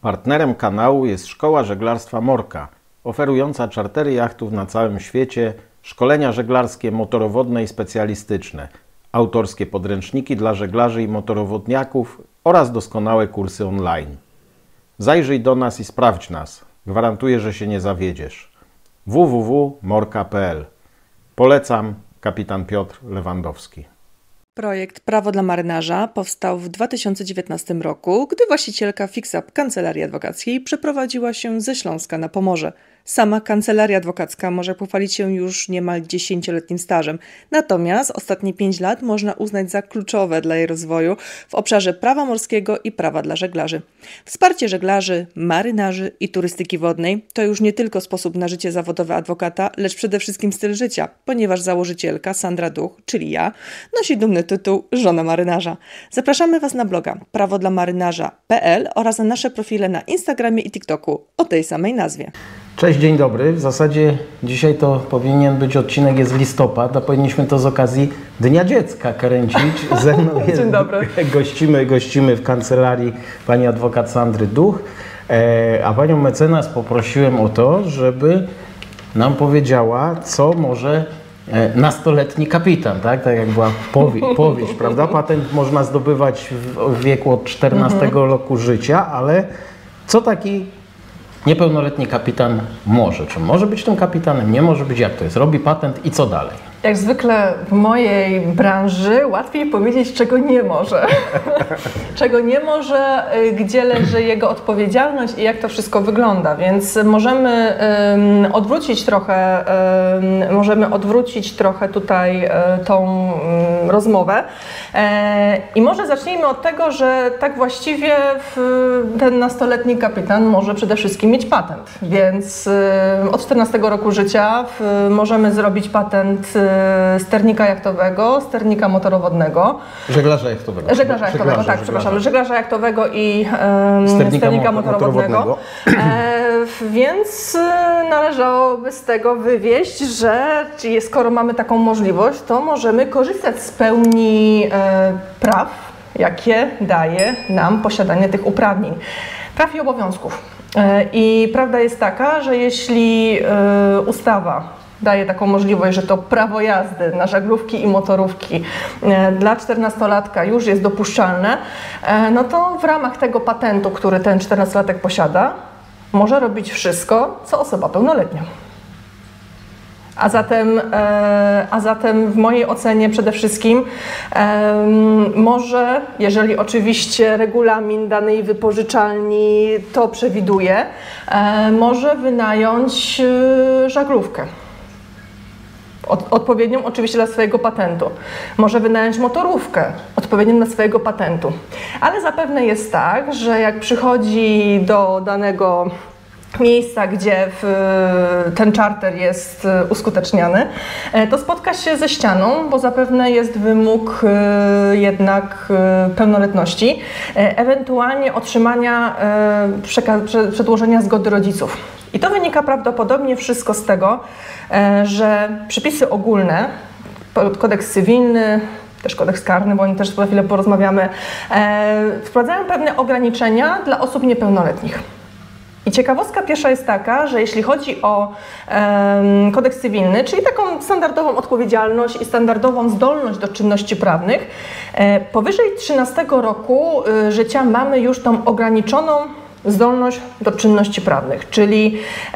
Partnerem kanału jest Szkoła Żeglarstwa Morka, oferująca czartery jachtów na całym świecie, szkolenia żeglarskie, motorowodne i specjalistyczne, autorskie podręczniki dla żeglarzy i motorowodniaków oraz doskonałe kursy online. Zajrzyj do nas i sprawdź nas. Gwarantuję, że się nie zawiedziesz. www.morka.pl. Polecam, kapitan Piotr Lewandowski. Projekt Prawo dla marynarza powstał w 2019 roku, gdy właścicielka Fix-Up Kancelarii Adwokackiej przeprowadziła się ze Śląska na Pomorze. Sama kancelaria adwokacka może pochwalić się już niemal 10-letnim stażem, natomiast ostatnie 5 lat można uznać za kluczowe dla jej rozwoju w obszarze prawa morskiego i prawa dla żeglarzy. Wsparcie żeglarzy, marynarzy i turystyki wodnej to już nie tylko sposób na życie zawodowe adwokata, lecz przede wszystkim styl życia, ponieważ założycielka Sandra Duch, czyli ja, nosi dumny tytuł Żona Marynarza. Zapraszamy Was na bloga prawodlamarynarza.pl oraz na nasze profile na Instagramie i TikToku o tej samej nazwie. Cześć, dzień dobry. W zasadzie dzisiaj to powinien być odcinek, jest listopad, a powinniśmy to z okazji Dnia Dziecka kręcić. Ze mną jest, Dzień dobry. Gościmy w kancelarii pani adwokat Sandry Duch, a panią mecenas poprosiłem o to, żeby nam powiedziała, co może nastoletni kapitan, tak jak była powieść, prawda? Patent można zdobywać w wieku od 14 roku życia, ale co taki niepełnoletni kapitan może? Czy może być tym kapitanem? Nie może być? Jak to jest? Robi patent i co dalej? Jak zwykle w mojej branży łatwiej powiedzieć, czego nie może. Czego nie może, gdzie leży jego odpowiedzialność i jak to wszystko wygląda. Więc możemy odwrócić trochę tutaj tą rozmowę. I może zacznijmy od tego, że tak właściwie ten nastoletni kapitan może przede wszystkim mieć patent. Więc od 14 roku życia możemy zrobić patent sternika jachtowego, sternika motorowodnego. Żeglarza jachtowego. Żeglarza jachtowego i sternika motorowodnego. Więc należałoby z tego wywieść, że skoro mamy taką możliwość, to możemy korzystać z pełni praw, jakie daje nam posiadanie tych uprawnień. Praw i obowiązków. I prawda jest taka, że jeśli ustawa daje taką możliwość, że to prawo jazdy na żaglówki i motorówki dla 14-latka już jest dopuszczalne, no to w ramach tego patentu, który ten 14-latek posiada, może robić wszystko, co osoba pełnoletnia. A zatem w mojej ocenie przede wszystkim może, jeżeli oczywiście regulamin danej wypożyczalni to przewiduje, może wynająć żaglówkę. Odpowiednią oczywiście dla swojego patentu. Może wynająć motorówkę odpowiednią dla swojego patentu. Ale zapewne jest tak, że jak przychodzi do danego miejsca, gdzie ten czarter jest uskuteczniany, to spotka się ze ścianą, bo zapewne jest wymóg jednak pełnoletności, ewentualnie otrzymania, przedłożenia zgody rodziców. I to wynika prawdopodobnie wszystko z tego, że przepisy ogólne, kodeks cywilny, też kodeks karny, bo o nim też za chwilę porozmawiamy, wprowadzają pewne ograniczenia dla osób niepełnoletnich. I ciekawostka pierwsza jest taka, że jeśli chodzi o kodeks cywilny, czyli taką standardową odpowiedzialność i standardową zdolność do czynności prawnych, powyżej 13 roku życia mamy już tą ograniczoną zdolność do czynności prawnych, czyli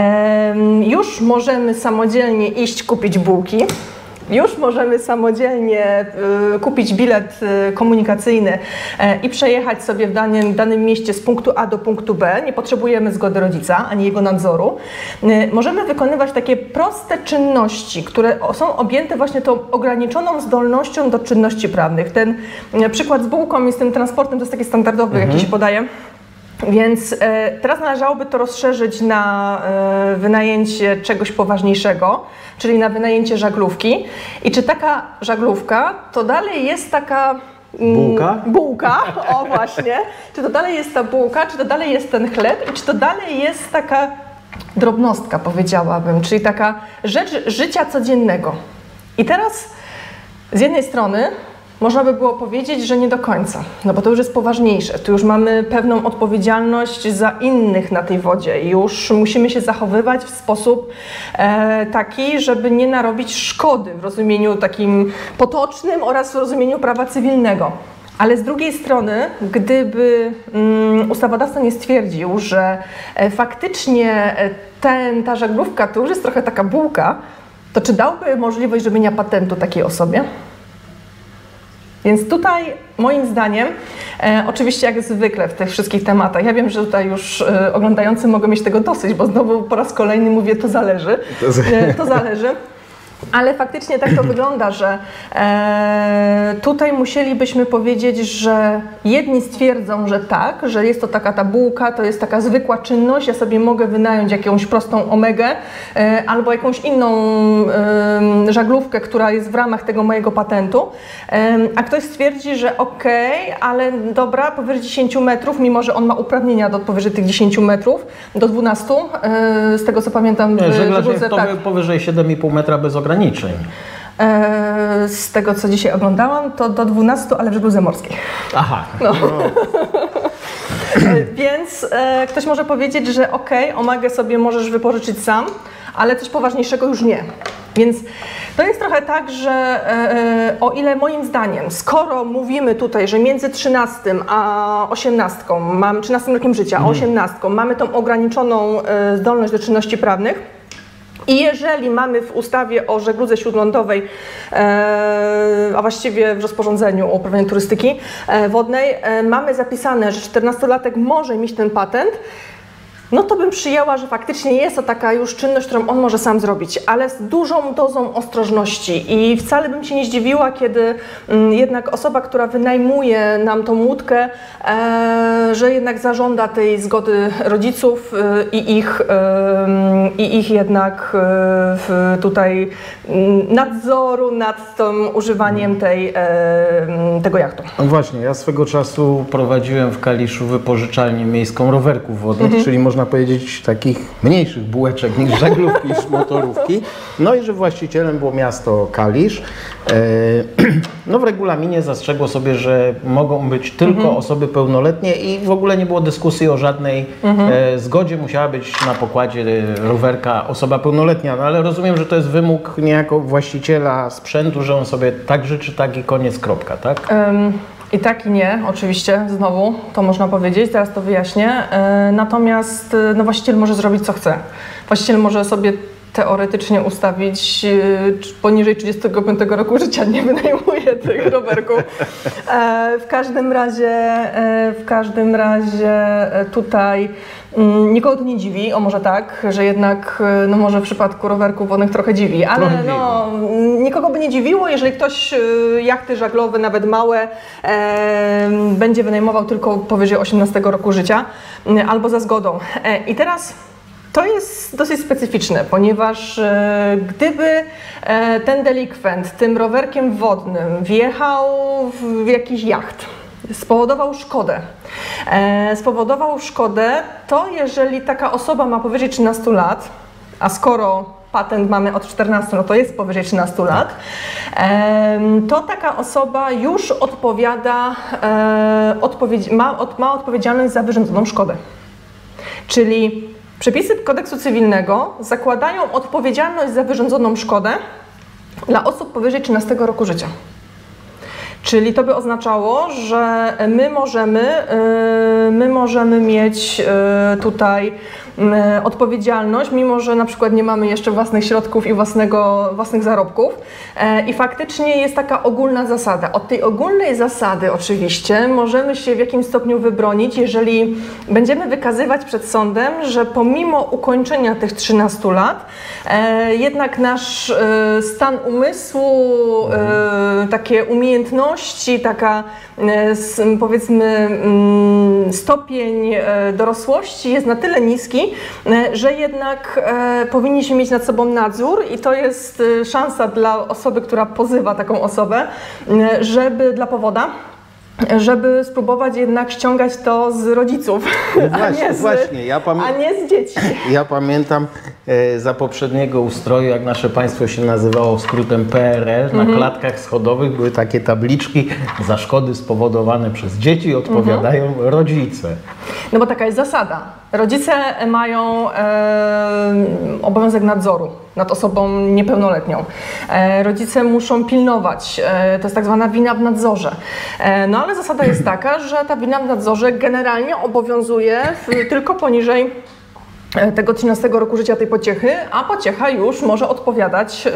już możemy samodzielnie iść kupić bułki, już możemy samodzielnie kupić bilet komunikacyjny i przejechać sobie w danym mieście z punktu A do punktu B. Nie potrzebujemy zgody rodzica ani jego nadzoru. Możemy wykonywać takie proste czynności, które są objęte właśnie tą ograniczoną zdolnością do czynności prawnych. Ten przykład z bułką i z tym transportem to jest taki standardowy, jaki się podaje. Więc teraz należałoby to rozszerzyć na wynajęcie czegoś poważniejszego, czyli na wynajęcie żaglówki. I czy taka żaglówka to dalej jest taka bułka? Bułka, o właśnie. Czy to dalej jest ta bułka, czy to dalej jest ten chleb i czy to dalej jest taka drobnostka, powiedziałabym, czyli taka rzecz życia codziennego. I teraz z jednej strony można by było powiedzieć, że nie do końca, no bo to już jest poważniejsze. Tu już mamy pewną odpowiedzialność za innych na tej wodzie. Już musimy się zachowywać w sposób taki, żeby nie narobić szkody w rozumieniu takim potocznym oraz w rozumieniu prawa cywilnego. Ale z drugiej strony, gdyby ustawodawca nie stwierdził, że faktycznie ta żaglówka to już jest trochę taka bułka, to czy dałby możliwość zrobienia patentu takiej osobie? Więc tutaj moim zdaniem, oczywiście jak zwykle w tych wszystkich tematach, ja wiem, że tutaj już oglądający mogą mieć tego dosyć, bo znowu po raz kolejny mówię, to zależy, to zależy. Ale faktycznie tak to wygląda, że tutaj musielibyśmy powiedzieć, że jedni stwierdzą, że tak, że jest to taka ta bułka, to jest taka zwykła czynność, ja sobie mogę wynająć jakąś prostą omegę albo jakąś inną żaglówkę, która jest w ramach tego mojego patentu, a ktoś stwierdzi, że okej, ale dobra, powyżej 10 metrów, mimo że on ma uprawnienia do powyżej tych 10 metrów, do 12, z tego co pamiętam. Żeglarz jachtowy powyżej 7,5 metra bez ograniczeń. Z tego, co dzisiaj oglądałam, to do 12, ale w żegludze morskiej. Aha. No. Więc ktoś może powiedzieć, że okej, omegę sobie możesz wypożyczyć sam, ale coś poważniejszego już nie. Więc to jest trochę tak, że o ile moim zdaniem, skoro mówimy tutaj, że między 13 a 18, 13 rokiem życia, a 18 mamy tą ograniczoną zdolność do czynności prawnych, i jeżeli mamy w ustawie o żegludze śródlądowej, a właściwie w rozporządzeniu o uprawianiu turystyki wodnej, mamy zapisane, że 14-latek może mieć ten patent, no to bym przyjęła, że faktycznie jest to taka już czynność, którą on może sam zrobić, ale z dużą dozą ostrożności i wcale bym się nie zdziwiła, kiedy jednak osoba, która wynajmuje nam tą łódkę, że jednak zażąda tej zgody rodziców i ich jednak tutaj nadzoru nad tym używaniem tego jachtu. No właśnie, ja swego czasu prowadziłem w Kaliszu wypożyczalnię miejską rowerków wodnych, czyli można powiedzieć takich mniejszych bułeczek niż żaglówki, niż motorówki. No i że właścicielem było miasto Kalisz. No w regulaminie zastrzegło sobie, że mogą być tylko osoby pełnoletnie i w ogóle nie było dyskusji o żadnej zgodzie. Musiała być na pokładzie rowerka osoba pełnoletnia. No ale rozumiem, że to jest wymóg niejako właściciela sprzętu, że on sobie tak życzy, tak i koniec, kropka, tak? I tak i nie, oczywiście, znowu to można powiedzieć, teraz to wyjaśnię. Natomiast no, właściciel może zrobić co chce. Właściciel może sobie teoretycznie ustawić poniżej 35 roku życia, nie wynajmuje tych rowerków. W każdym razie tutaj nikogo to nie dziwi, o może tak, że jednak, no może w przypadku rowerków wodnych trochę dziwi, ale no, nikogo by nie dziwiło, jeżeli ktoś jachty żaglowe, nawet małe, będzie wynajmował tylko powyżej 18 roku życia albo za zgodą. I teraz to jest dosyć specyficzne, ponieważ gdyby ten delikwent tym rowerkiem wodnym wjechał w jakiś jacht, spowodował szkodę, to jeżeli taka osoba ma powyżej 13 lat, a skoro patent mamy od 14, no to jest powyżej 13 lat, to taka osoba już odpowiada, ma odpowiedzialność za wyrządzoną szkodę. Czyli przepisy kodeksu cywilnego zakładają odpowiedzialność za wyrządzoną szkodę dla osób powyżej 13 roku życia. Czyli to by oznaczało, że my możemy mieć tutaj odpowiedzialność, mimo że na przykład nie mamy jeszcze własnych środków i własnych zarobków. I faktycznie jest taka ogólna zasada. Od tej ogólnej zasady oczywiście możemy się w jakimś stopniu wybronić, jeżeli będziemy wykazywać przed sądem, że pomimo ukończenia tych 13 lat, jednak nasz stan umysłu, takie umiejętności, taka powiedzmy stopień dorosłości jest na tyle niski, że jednak powinniśmy mieć nad sobą nadzór i to jest szansa dla osoby, która pozywa taką osobę, żeby dla powoda, żeby spróbować jednak ściągać to z rodziców, No właśnie, a nie z dzieci. Ja pamiętam za poprzedniego ustroju, jak nasze państwo się nazywało skrótem PRL, na klatkach schodowych były takie tabliczki: za szkody spowodowane przez dzieci odpowiadają rodzice. No bo taka jest zasada. Rodzice mają obowiązek nadzoru nad osobą niepełnoletnią. Rodzice muszą pilnować. To jest tak zwana wina w nadzorze. No ale zasada jest taka, że ta wina w nadzorze generalnie obowiązuje tylko poniżej tego 13 roku życia tej pociechy, a pociecha już może odpowiadać,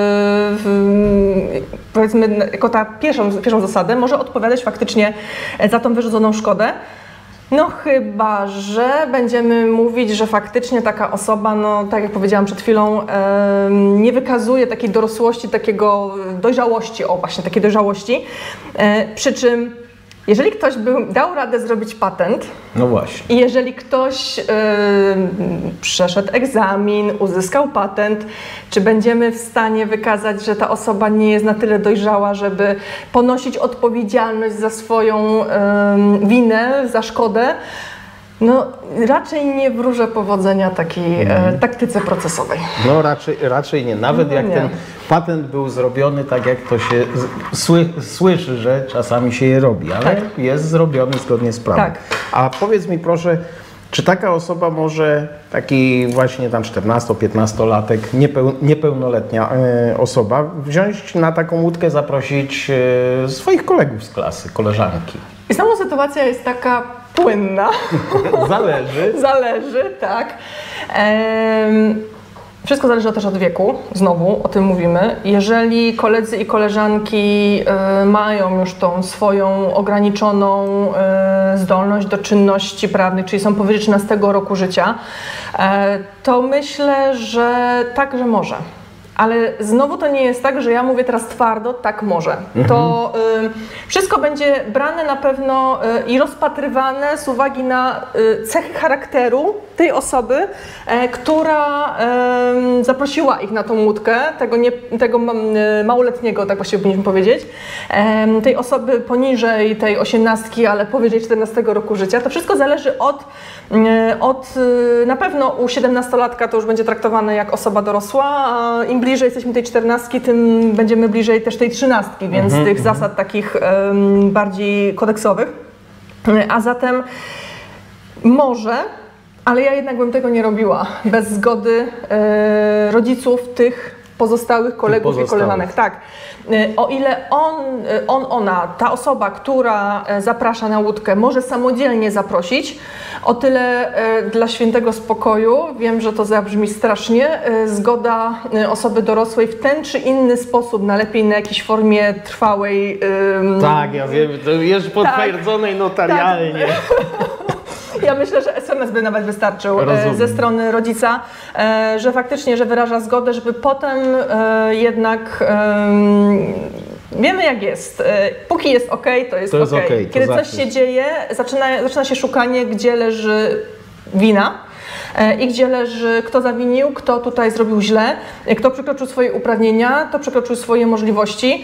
powiedzmy, jako ta pierwszą zasadę, może odpowiadać faktycznie za tą wyrządzoną szkodę. No chyba że będziemy mówić, że faktycznie taka osoba, no tak jak powiedziałam przed chwilą, nie wykazuje takiej dorosłości, takiego dojrzałości, właśnie takiej dojrzałości, przy czym jeżeli ktoś dał radę zrobić patent, no właśnie, i jeżeli ktoś przeszedł egzamin, uzyskał patent, czy będziemy w stanie wykazać, że ta osoba nie jest na tyle dojrzała, żeby ponosić odpowiedzialność za swoją winę, za szkodę? No raczej nie wróżę powodzenia takiej taktyce procesowej. No raczej nie. Nawet jak ten patent był zrobiony tak, jak to się słyszy, że czasami się je robi, ale jest zrobiony zgodnie z prawem. Tak. A powiedz mi proszę, czy taka osoba może, taki właśnie tam 14-15-latek, niepełnoletnia osoba, wziąć na taką łódkę, zaprosić swoich kolegów z klasy, koleżanki? I znowu sytuacja jest taka płynna. Zależy, tak. Wszystko zależy też od wieku, znowu o tym mówimy. Jeżeli koledzy i koleżanki mają już tą swoją ograniczoną zdolność do czynności prawnych, czyli są powyżej 13 roku życia, to myślę, że tak, że może. Ale znowu to nie jest tak, że ja mówię teraz twardo, tak może. To wszystko będzie brane na pewno i rozpatrywane z uwagi na cechy charakteru tej osoby, która zaprosiła ich na tą łódkę, tego małoletniego, tak właściwie powinniśmy powiedzieć, tej osoby poniżej tej 18, ale powyżej 14 roku życia. To wszystko zależy od na pewno u 17-latka to już będzie traktowane jak osoba dorosła, a im bliżej jesteśmy tej 14, tym będziemy bliżej też tej 13, więc tych zasad takich bardziej kodeksowych. A zatem może, ale ja jednak bym tego nie robiła bez zgody rodziców tych pozostałych kolegów i koleżanek. Tak. O ile ona, ta osoba, która zaprasza na łódkę, może samodzielnie zaprosić, o tyle dla świętego spokoju, wiem, że to zabrzmi strasznie, zgoda osoby dorosłej w ten czy inny sposób, najlepiej na jakiejś formie trwałej. Tak, ja wiem, to już potwierdzonej notarialnie. Tak. Ja myślę, że SMS by nawet wystarczył ze strony rodzica, że faktycznie, że wyraża zgodę, żeby potem jednak wiemy jak jest. Póki jest ok, to jest ok. Kiedy coś się dzieje, zaczyna się szukanie, gdzie leży wina i gdzie leży, kto zawinił, kto tutaj zrobił źle, kto przekroczył swoje uprawnienia, kto przekroczył swoje możliwości.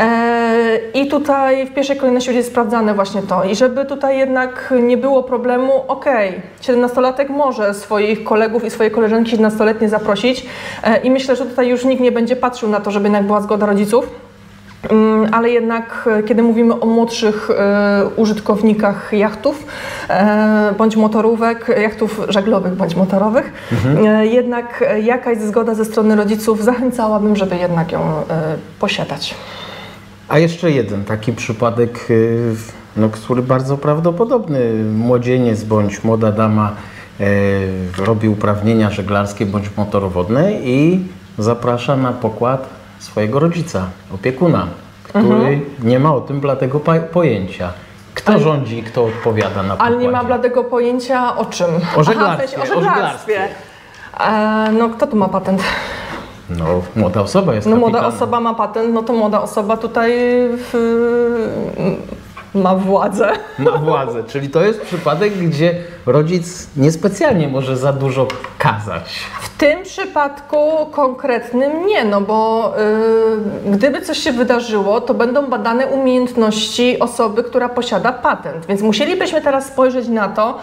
I tutaj w pierwszej kolejności będzie sprawdzane właśnie to. I żeby tutaj jednak nie było problemu, 17-latek może swoich kolegów i swoje koleżanki 17-letnie zaprosić i myślę, że tutaj już nikt nie będzie patrzył na to, żeby jednak była zgoda rodziców. Ale jednak, kiedy mówimy o młodszych użytkownikach jachtów bądź motorówek, jachtów żaglowych bądź motorowych, jednak jakaś zgoda ze strony rodziców zachęcałabym, żeby jednak ją posiadać. A jeszcze jeden taki przypadek, który bardzo prawdopodobny. Młodzieniec bądź młoda dama robi uprawnienia żeglarskie bądź motorowodne i zaprasza na pokład swojego rodzica, opiekuna, który nie ma o tym bladego pojęcia. Kto rządzi, kto odpowiada na pokładzie? Ale nie ma bladego pojęcia o czym? O żeglarstwie. O żeglarstwie. No kto tu ma patent? No młoda osoba jest kapitanem. Młoda osoba ma patent, no to młoda osoba tutaj ma władzę. Ma władzę, czyli to jest przypadek, gdzie rodzic niespecjalnie może za dużo kazać. W tym przypadku konkretnym nie, no bo gdyby coś się wydarzyło, to będą badane umiejętności osoby, która posiada patent, więc musielibyśmy teraz spojrzeć na to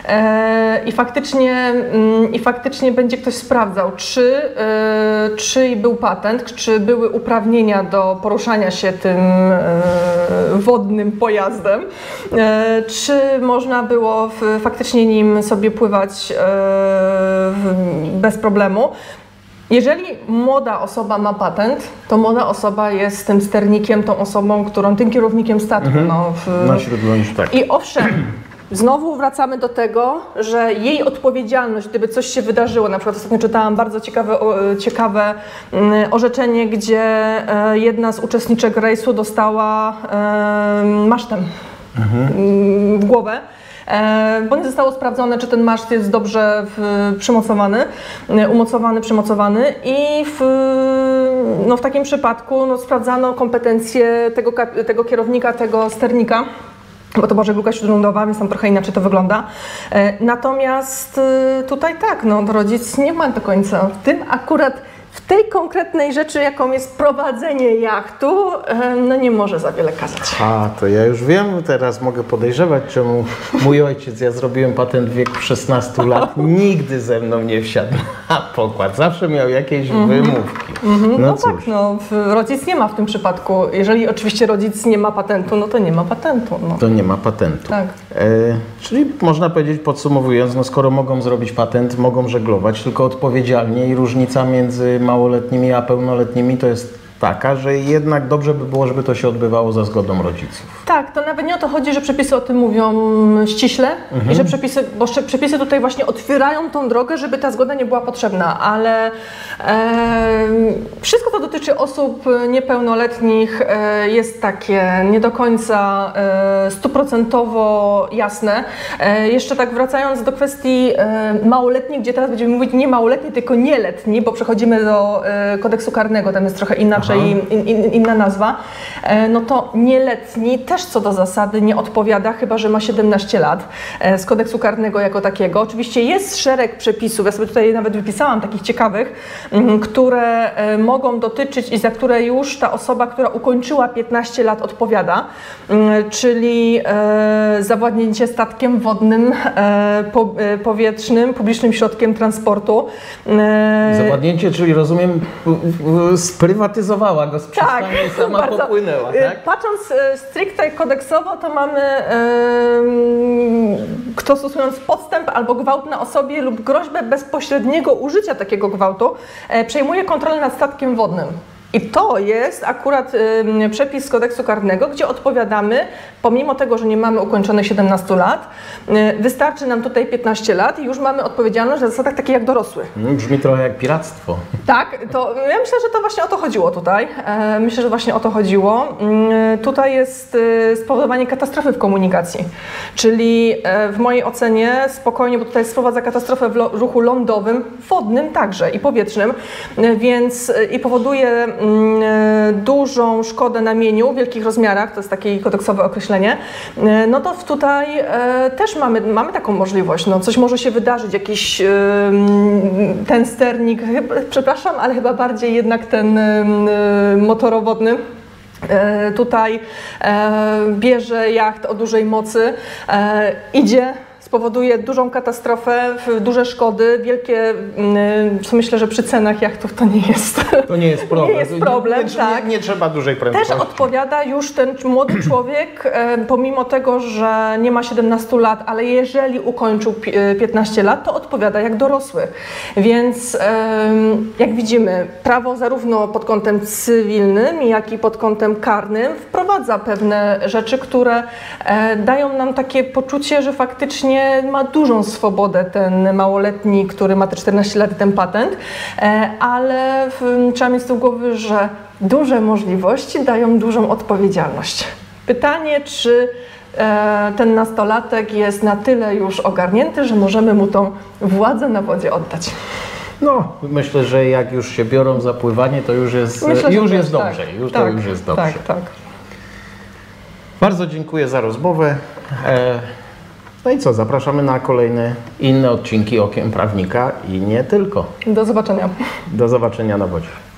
i faktycznie będzie ktoś sprawdzał, czy był patent, czy były uprawnienia do poruszania się tym wodnym pojazdem, czy można było faktycznie nim sobie pływać bez problemu. Jeżeli młoda osoba ma patent, to młoda osoba jest tym sternikiem, tą osobą, tym kierownikiem statku. Na śródlądzie, tak. I owszem, znowu wracamy do tego, że jej odpowiedzialność, gdyby coś się wydarzyło, na przykład ostatnio czytałam bardzo ciekawe orzeczenie, gdzie jedna z uczestniczek rejsu dostała masztem w głowę, bo nie zostało sprawdzone, czy ten maszt jest dobrze przymocowany i w takim przypadku sprawdzano kompetencje tego kierownika, tego sternika, bo to była żegluga śródlądowa, więc tam trochę inaczej to wygląda. Natomiast tutaj tak, rodzic nie ma do końca. W tej konkretnej rzeczy, jaką jest prowadzenie jachtu, nie może za wiele kazać. To ja już wiem, teraz mogę podejrzewać, czemu mój ojciec, ja zrobiłem patent w wieku 16 lat, nigdy ze mną nie wsiadł na pokład, zawsze miał jakieś wymówki. Rodzic nie ma w tym przypadku. Jeżeli oczywiście rodzic nie ma patentu, to nie ma patentu. To nie ma patentu. Tak. Czyli można powiedzieć, podsumowując, skoro mogą zrobić patent, mogą żeglować, tylko odpowiedzialnie i różnica między małoletnimi a pełnoletnimi to jest taka, że jednak dobrze by było, żeby to się odbywało za zgodą rodziców. Tak, to nawet nie o to chodzi, że przepisy o tym mówią ściśle i że przepisy tutaj właśnie otwierają tą drogę, żeby ta zgoda nie była potrzebna, ale wszystko to dotyczy osób niepełnoletnich, jest takie nie do końca 100% jasne. Jeszcze tak wracając do kwestii małoletnich, gdzie teraz będziemy mówić nie małoletni, tylko nieletni, bo przechodzimy do kodeksu karnego, tam jest trochę inaczej inna nazwa, to nieletni też co do zasady nie odpowiada, chyba że ma 17 lat z kodeksu karnego jako takiego. Oczywiście jest szereg przepisów, ja sobie tutaj nawet wypisałam takich ciekawych, które mogą dotyczyć i za które już ta osoba, która ukończyła 15 lat odpowiada, czyli zawładnięcie statkiem wodnym, powietrznym, publicznym środkiem transportu. Zawładnięcie, czyli rozumiem, sprywatyzowała go z przystani i sama popłynęła, tak? Patrząc stricte kodeksowo, to mamy, kto stosując podstęp albo gwałt na osobie lub groźbę bezpośredniego użycia takiego gwałtu, przejmuje kontrolę nad statkiem wodnym. I to jest akurat przepis kodeksu karnego, gdzie odpowiadamy, pomimo tego, że nie mamy ukończonych 17 lat, wystarczy nam tutaj 15 lat i już mamy odpowiedzialność na zasadach takich jak dorosły. Brzmi trochę jak piractwo. Tak, to ja myślę, że to właśnie o to chodziło tutaj. Myślę, że właśnie o to chodziło. Tutaj jest spowodowanie katastrofy w komunikacji, czyli w mojej ocenie spokojnie, bo tutaj sprowadza katastrofę w ruchu lądowym, wodnym także i powietrznym, więc i powoduje dużą szkodę na mieniu w wielkich rozmiarach, to jest takie kodeksowe określenie, to tutaj też mamy taką możliwość, coś może się wydarzyć, jakiś ten sternik, przepraszam, ale chyba bardziej jednak ten motorowodny, tutaj bierze jacht o dużej mocy, idzie, spowoduje dużą katastrofę, duże szkody, wielkie, co myślę, że przy cenach jachtów to nie jest. To nie jest problem. Nie jest problem, tak. Nie trzeba dużej prędkości. Też odpowiada już ten młody człowiek, pomimo tego, że nie ma 17 lat, ale jeżeli ukończył 15 lat, to odpowiada jak dorosły. Więc jak widzimy, prawo zarówno pod kątem cywilnym, jak i pod kątem karnym wprowadza pewne rzeczy, które dają nam takie poczucie, że faktycznie ma dużą swobodę ten małoletni, który ma te 14 lat i ten patent, ale trzeba mieć z tyłu głowy, że duże możliwości dają dużą odpowiedzialność. Pytanie, czy ten nastolatek jest na tyle już ogarnięty, że możemy mu tą władzę na wodzie oddać. Myślę, że jak już się biorą za pływanie, to już jest, dobrze. Tak, Już jest dobrze. tak. Bardzo dziękuję za rozmowę. No i co, zapraszamy na kolejne inne odcinki Okiem Prawnika i nie tylko. Do zobaczenia. Do zobaczenia na wodzie.